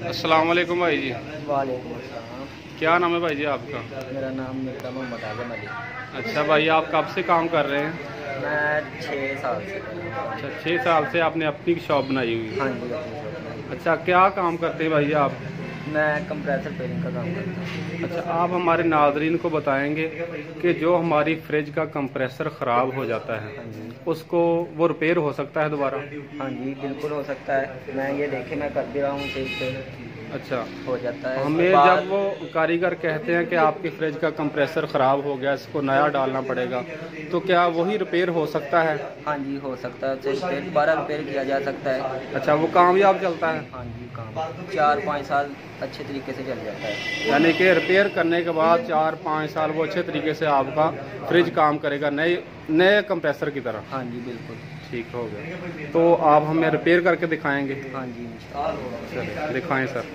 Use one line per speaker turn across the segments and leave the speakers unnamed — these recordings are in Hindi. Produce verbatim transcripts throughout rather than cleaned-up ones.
अस्सलाम वालेकुम भाई जी।
वालेकुम अस्सलाम।
क्या नाम है भाई जी आपका?
मेरा नाम मिर्ज़ा मोहम्मद आज़म अली।
अच्छा भाई, आप कब से काम कर रहे हैं?
मैं छः साल से कर रहा हूँ।
अच्छा, छः साल से आपने अपनी शॉप बनाई हुई
हाँ
है।
जी, अपनी शॉप में।
अच्छा, क्या काम करते हैं भाई आप?
मैं कंप्रेसर पेयरिंग का काम करता हूँ।
अच्छा, आप हमारे नाज़रीन को बताएंगे कि जो हमारी फ्रिज का कंप्रेसर ख़राब हो जाता है
हाँ जी,
उसको वो रिपेयर हो सकता है दोबारा?
हाँ जी, बिल्कुल हो सकता है। मैं ये देखे मैं कर भी रहा हूँ, ठीक से
अच्छा,
हो जाता है।
हमें
बाद
जब वो कारीगर कहते हैं कि आपकी फ्रिज का कंप्रेसर ख़राब हो गया, इसको नया डालना पड़ेगा, तो क्या वही रिपेयर हो सकता है?
हाँ जी, हो सकता है। उसे रिपेयर दोबारा रिपेयर किया जा सकता है।
अच्छा, वो कामयाब चलता है?
हाँ जी, काम चार पाँच साल अच्छे तरीके से चल जाता है।
यानी कि रिपेयर करने के बाद चार पाँच साल वो अच्छे तरीके से आपका फ्रिज काम करेगा, नए नए कंप्रेसर की तरह?
हाँ जी, बिल्कुल।
ठीक हो गया। तो आप हमें रिपेयर करके दिखाएंगे?
हाँ जी,
चलिए दिखाएं सर।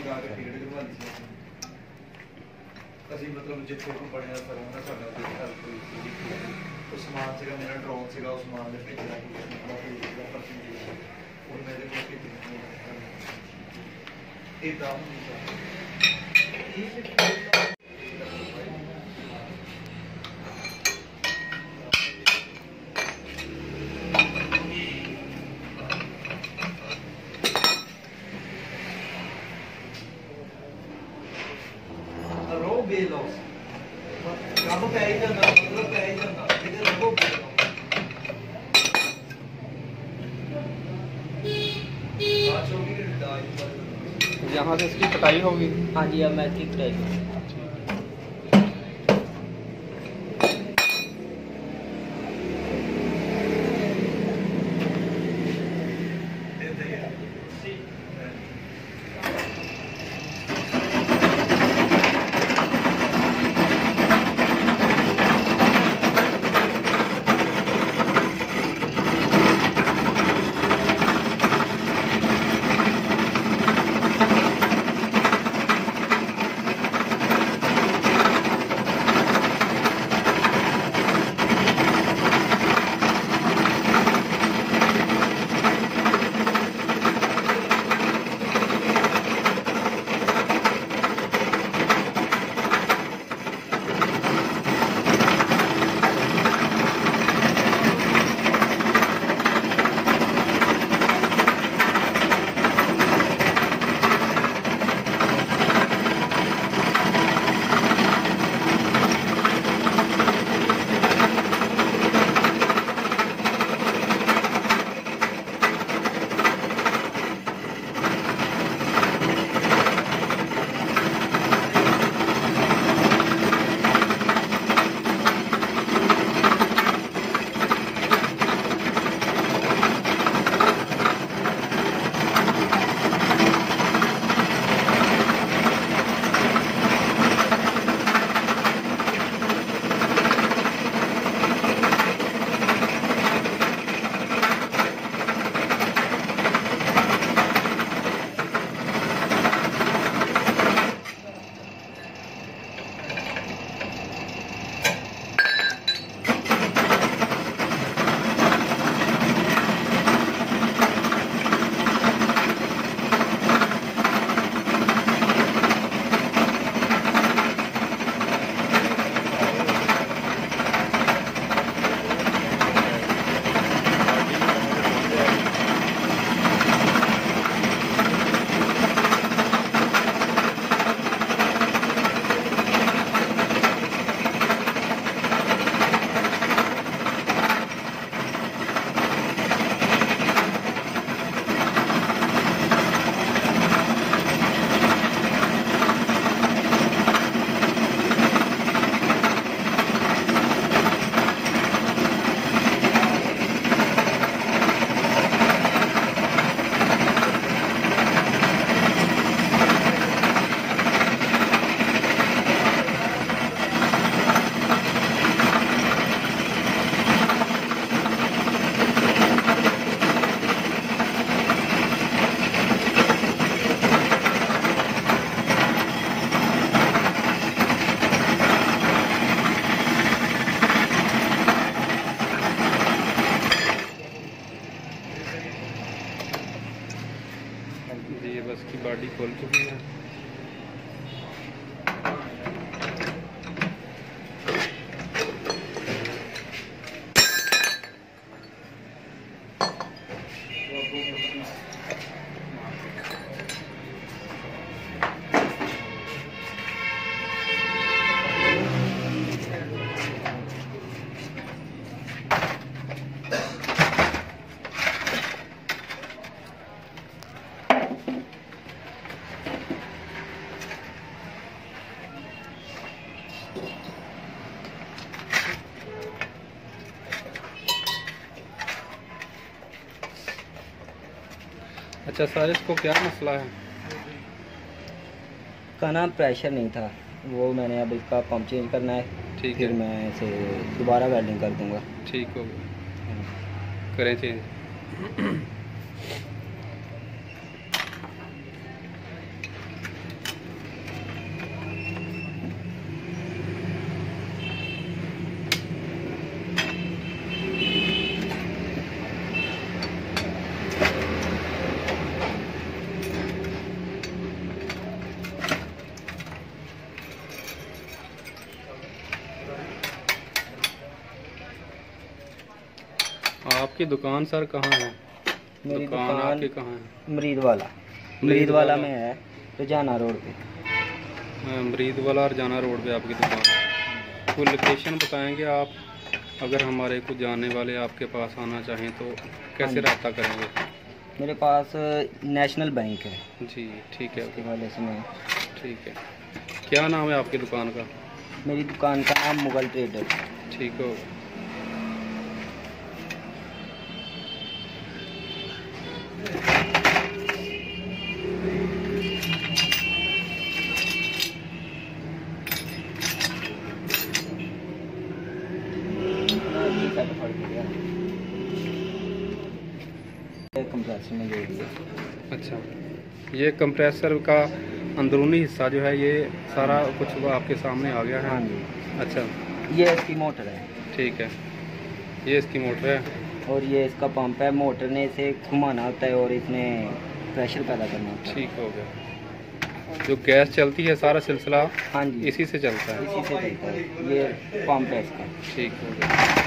ਅਸੀਂ ਮਤਲਬ ਜਿੱਥੇ ਤੋਂ ਬਣਿਆ ਸਰ ਉਹਨਾਂ ਸਾਡਾ ਕੋਈ ਹੈਲਪ ਹੋਈ ਸੀ। ਉਹ ਸਮਾਨ ਸੀਗਾ ਮੇਰਾ ਡਰੋਨ ਸੀਗਾ, ਉਸ ਸਮਾਨ ਦੇ ਭੇਜਣਾ ਸੀ ਉਹ ਮੇਰੇ ਕੋਲ ਭੇਜਣਾ ਇਦਾਂ ਹੁੰਦੀ ਸਰ। ਰੋ ਬੇਲੋਸ ਕੰਮ ਪੈ ਹੀ ਜਾਂਦਾ, ਮਤਲਬ ਪੈ ਹੀ ਜਾਂਦਾ ਇਹਦੇ ਰੋ ਬੇਲੋਸ ਆ ਚੋਗੀ ਦੇ ਡਾਈ ਪਰ
यहाँ से इसकी कटाई होगी?
हाँ जी, अब मैं इसकी कटाई करूँ।
गाड़ी खोल चुकी है। अच्छा सर, इसको क्या मसला है?
का ना प्रेशर नहीं था, वो मैंने अब इसका पंप चेंज करना है।
ठीक
फिर
है,
मैं इसे दोबारा वेल्डिंग कर दूंगा।
ठीक हो गया, करें चेंज। आपकी दुकान सर कहाँ है?
मेरी
दुकान
दुकान
आपकी कहाँ है?
मरीद वाला मरीद वाला में है, रुझाना रोड पे।
हाँ, मरीद वाला और जाना रोड पे आपकी दुकान है। कोई लोकेशन बताएंगे आप, अगर हमारे कुछ जानने वाले आपके पास आना चाहें तो कैसे रब्ता करेंगे?
मेरे पास नेशनल बैंक है
जी ठीक है,
उसके वाले से मैं।
ठीक है। क्या नाम है आपकी दुकान का?
मेरी दुकान का नाम मुगल ट्रेडर।
ठीक हो।
कंप्रेसर में जोड़ दिया।
अच्छा, ये कंप्रेसर का अंदरूनी हिस्सा जो है ये सारा कुछ वो आपके सामने आ गया है?
हाँ जी।
अच्छा,
ये इसकी मोटर है।
ठीक है, ये इसकी मोटर है
और ये इसका पंप है। मोटर ने इसे घुमाना होता है और इसने प्रेशर पैदा करना होता है।
ठीक हो गया। जो गैस चलती है सारा सिलसिला
हाँ जी,
इसी से चलता है?
इसी से चलता है। ये पंप है इसका।
ठीक हो गया।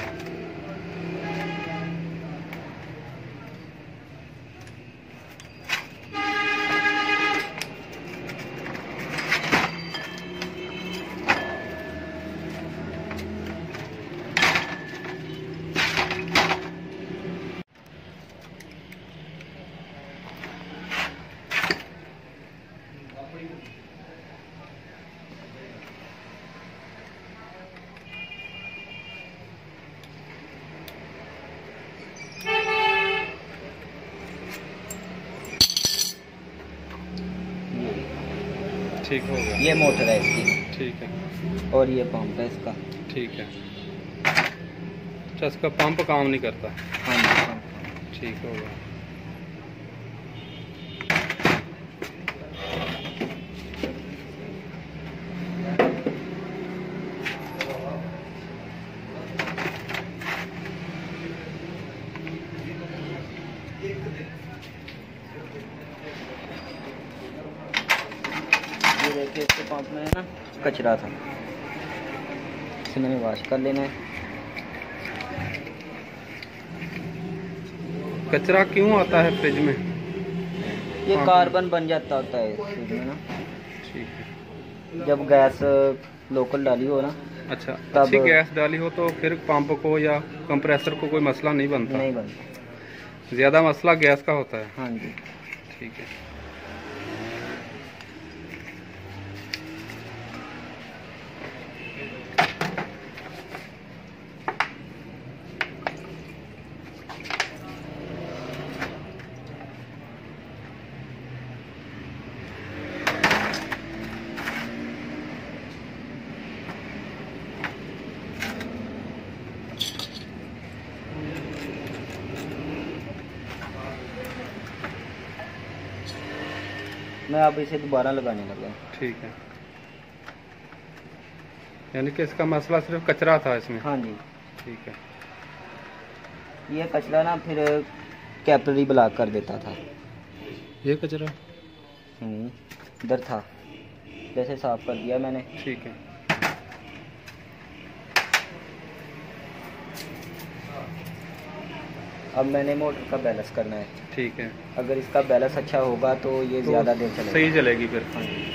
ठीक हो गया।
ये मोटर है इसकी।
ठीक है।
और ये पंप है इसका।
ठीक है। अच्छा, इसका पंप काम नहीं करता?
हाँ जी, पंप।
ठीक हो गया।
ये देखिए, इसके पंप में है ना कचरा था, इसे मैंने वॉश कर लेना है।
कचरा क्यों आता है फ्रिज में?
ये
हाँ।
कार्बन बन जाता होता है फ्रिज में ना,
ठीक है।
जब गैस लोकल डाली हो ना।
अच्छा,
तब
अच्छी गैस डाली हो तो फिर पंप को या कंप्रेसर को कोई मसला नहीं बनता?
नहीं बनता।
ज़्यादा मसला गैस का होता है?
हाँ जी।
ठीक है।
मैं अब इसे दोबारा लगाने लगा।
ठीक है, यानी कि इसका मसला सिर्फ कचरा था इसमें?
हाँ जी।
ठीक है।
ये कचरा ना फिर कैपिलरी ब्लॉक कर देता था।
ये कचरा?
हम्म, इधर था, जैसे साफ कर दिया मैंने।
ठीक है।
अब मैंने मोटर का बैलेंस करना है।
ठीक है,
अगर इसका बैलेंस अच्छा होगा तो ये
तो
ज़्यादा देर चलेगा।
सही चलेगी फिर।
हाँ जी।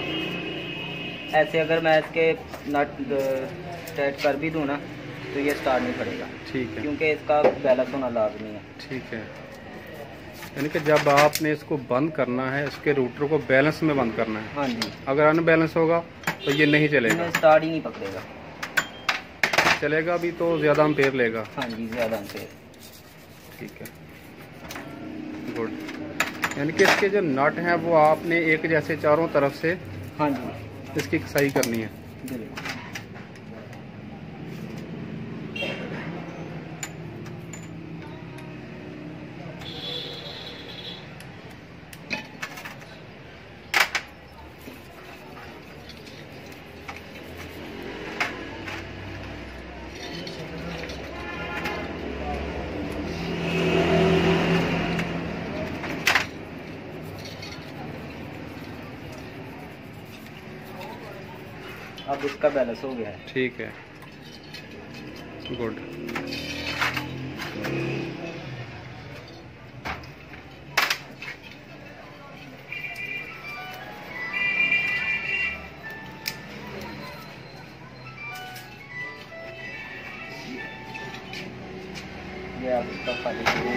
ऐसे अगर मैं इसके नट टाइट कर भी दूँ ना तो ये स्टार्ट नहीं करेगा,
ठीक है,
क्योंकि इसका बैलेंस होना लाजमी है।
ठीक है। यानी कि जब आपने इसको बंद करना है, इसके रूटर को बैलेंस में बंद करना है।
हाँ जी,
अगर अनबैलेंस होगा तो ये नहीं चलेगा,
इसमें स्टार्ट ही नहीं पकड़ेगा।
चलेगा भी तो ज़्यादा एम्पेयर लेगा।
हाँ जी, ज़्यादा से।
ठीक है, गुड। यानी कि इसके जो नट हैं वो आपने एक जैसे चारों तरफ से
हाँ जी,
इसकी कसाई करनी है।
बिल्कुल। अब इसका बैलेंस हो गया है।
ठीक है, गुड।
ये अब इसका खाली करूँ।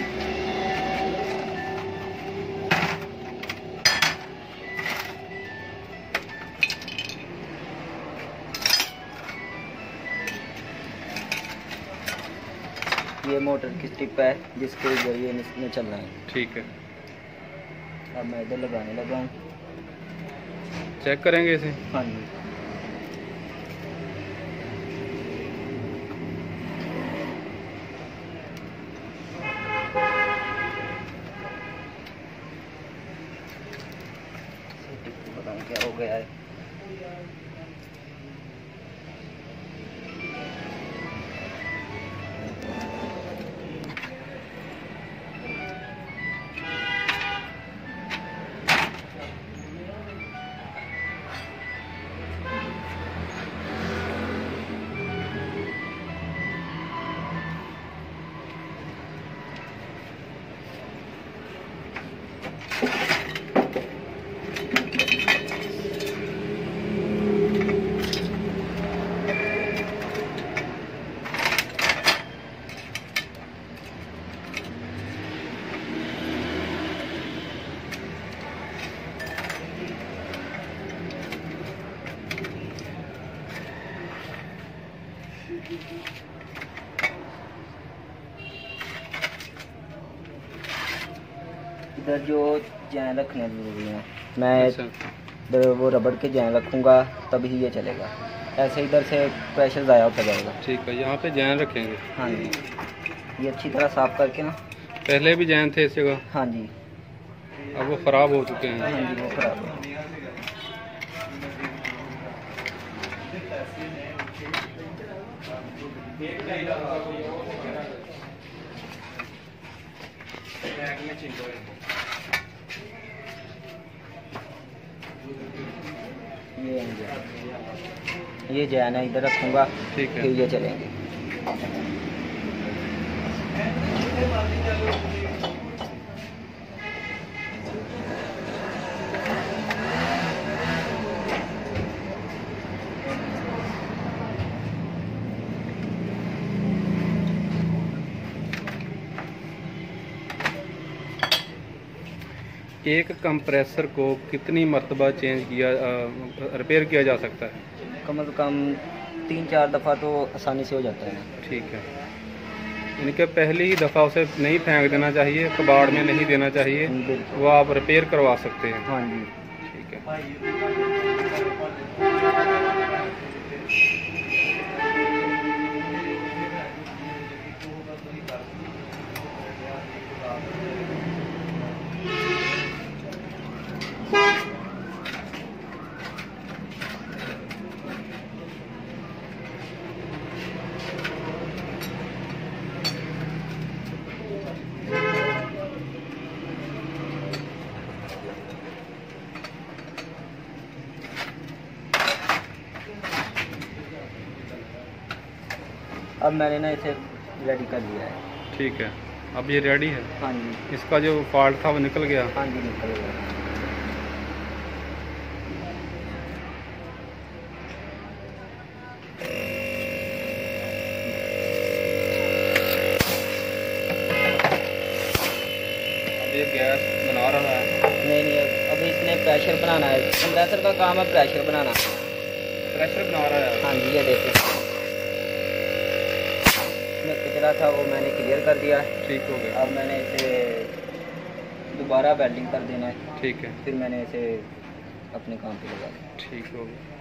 ये मोटर की स्टिप है जिसके जरिए इसमें चलना है।
ठीक है,
अब मैं इधर लगाने लगा हूँ।
चेक करेंगे इसे।
हाँ जी, बताऊँ क्या हो गया है। इधर जो जैन रखने जरूरी है, मैं
अच्छा,
इधर वो रबड़ के जैन रखूँगा तभी ये चलेगा। ऐसे इधर से प्रेशर ज़ाया होता जाएगा।
ठीक है। यहाँ पे जैन रखेंगे।
हाँ जी, ये अच्छी तरह साफ करके ना।
पहले भी जैन थे इस जगह,
हाँ जी,
अब वो ख़राब हो चुके
हाँ
हैं।
जी, वो खराब है। ये है, ये जैन है, इधर रखूँगा
ठीक है,
फिर ये चलेंगे।
एक कंप्रेसर को कितनी मरतबा चेंज किया रिपेयर किया जा सकता है?
कम से कम तीन चार दफ़ा तो आसानी से हो जाता है ना।
ठीक है, इनके पहली ही दफ़ा उसे नहीं फेंक देना चाहिए, कबाड़ में नहीं देना चाहिए,
बिल्कुल।
वो आप रिपेयर करवा सकते हैं।
हाँ जी,
ठीक है।
अब मैंने ना इसे रेडी कर लिया है।
ठीक है, अब ये रेडी है।
हाँ जी,
इसका जो फॉल्ट था वो निकल गया।
हाँ जी निकल गया।
अब ये गैस बना रहा है।
नहीं नहीं, अब अभी इसने प्रेशर बनाना है। कंप्रेसर का काम है प्रेशर बनाना।
प्रेशर बना रहा है।
हाँ जी, ये देखो इसमें कचरा था वो मैंने क्लियर कर दिया।
ठीक हो गया।
अब मैंने इसे दोबारा वेल्डिंग कर देना है।
ठीक है,
फिर मैंने इसे अपने काम पे लगा दिया।
ठीक हो गया।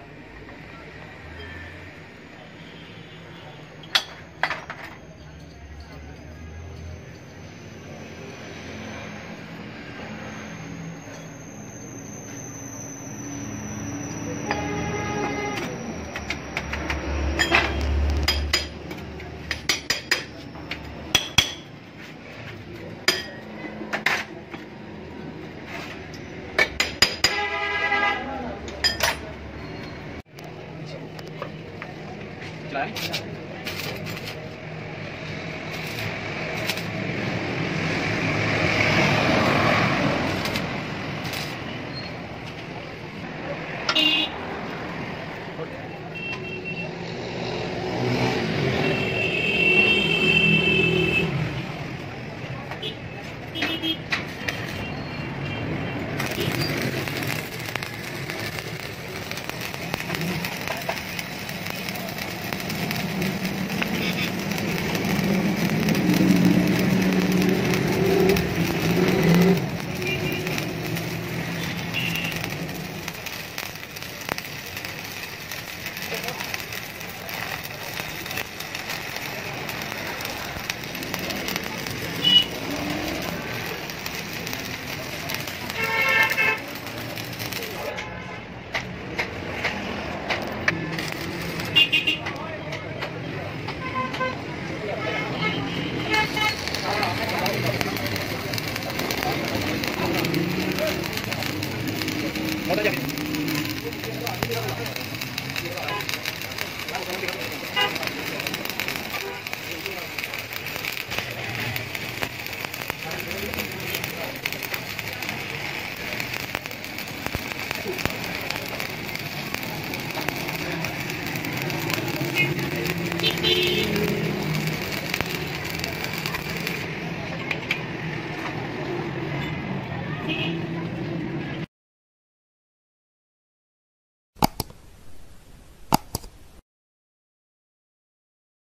Thank you.